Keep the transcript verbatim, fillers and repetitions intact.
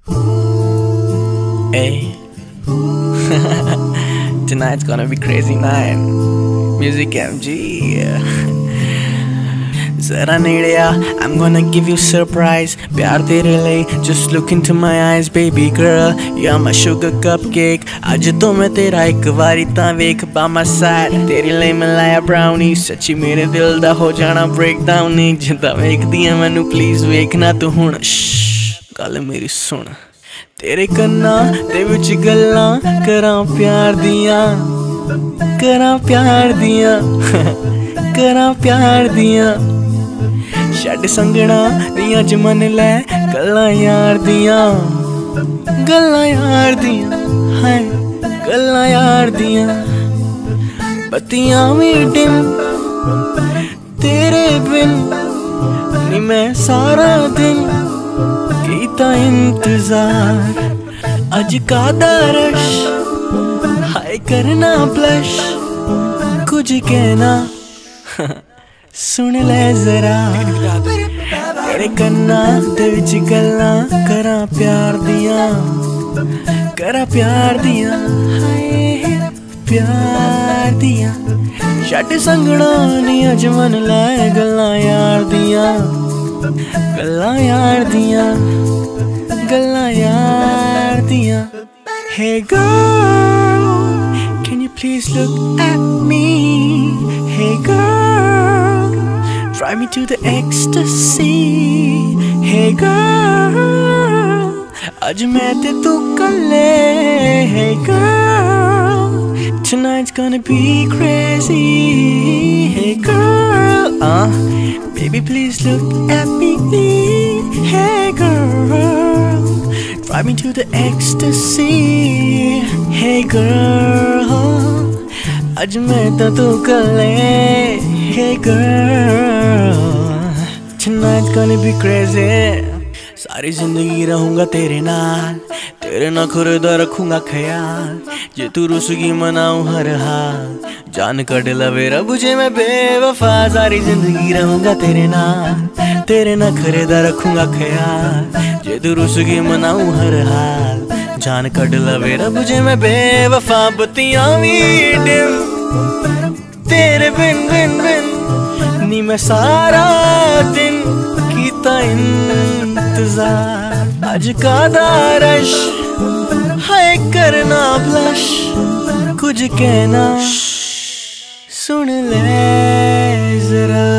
Hey, tonight's gonna be crazy night. Music M G. Zara needya, I'm gonna give you surprise. प्यार तेरे लिए, just look into my eyes, baby girl. You're my sugar cupcake. आज तो मैं तेरा एक वारी तां वेख by my side. तेरे लिए मैं लाया brownie. सच्ची मेरे दिल दा हो जाना breakdown. नी जिंदा वेखदी ऐ मैनू please वेखना तू हुण. गल मेरी सुन. तेरे कन्ना दे विच गल्लां करां प्यार दियां, करां प्यार दियां, करां प्यार दियां. छड्ड संगना दियां च मन लै गल्लां यार दियां, गल्लां यार दियां, हाय गल्लां यार दियां. बत्तियां भी डिम तेरे बिन नी मैं सारा दिन कीता इंतजार. अज कादा रश हाय करना ब्लश, कुछ कहना सुन ले जरा. तेरे कन्ना दे विच गल्लां करां प्यार दियां, करां प्यार दियां, हाय प्यार दियां. छड्ड संगना नी अज मन लै गल्लां यार दियां, गल्लां यार दियां, गल्लां यार दियां. Hey girl, can you please look at me? Hey girl, drive me to the ecstasy. Hey girl, आज मैं ते तू कल्ले. Hey girl, tonight's gonna be crazy. Hey girl, uh, baby please look at me. Hey girl, drive me to the ecstasy. Hey girl, आज मैं तो तू कल्ले. Hey girl, tonight's gonna be crazy. सारी जिंदगी रहूंगा तेरे नाल, तेरे नखरे दा रखूंगा ख्याल. जे तू रुस गई मनाऊं हर हाल, जान कट लवे रब जे मैं बेवफा. सारी जिंदगी रहूंगा तेरे नाल, तेरे नखरे दा रखूंगा ख्याल. जे तू रुस गई मनाऊं हर हाल, जान कट लवे रब जे मैं बेवफा. बत्तियां भी डिम तेरे बिन बिन बिन नी मैं सारा दिन कीता इंतजार. आज कादा रश हाय करना ब्लश, कुछ कहना सुन ले जरा.